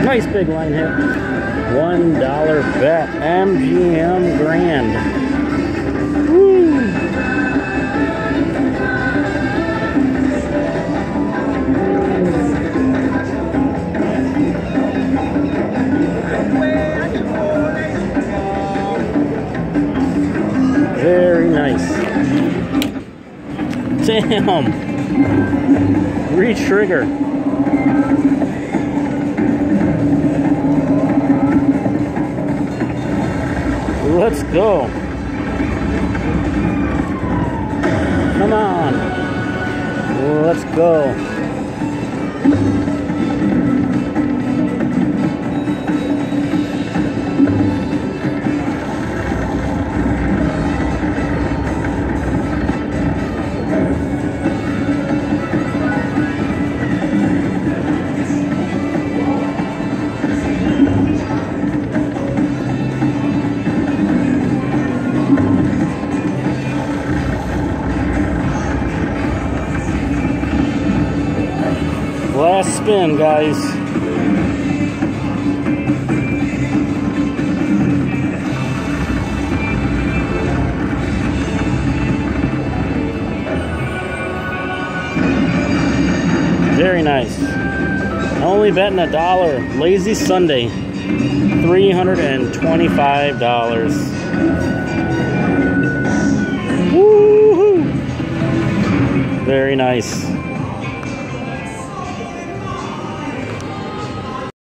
Nice big line hit. $1 bet. MGM Grand. Woo. Very nice. Damn. Re-trigger. Let's go. Come on. Let's go. Last spin, guys. Very nice. Only betting $1. Lazy Sunday. $325. Woohoo! Very nice.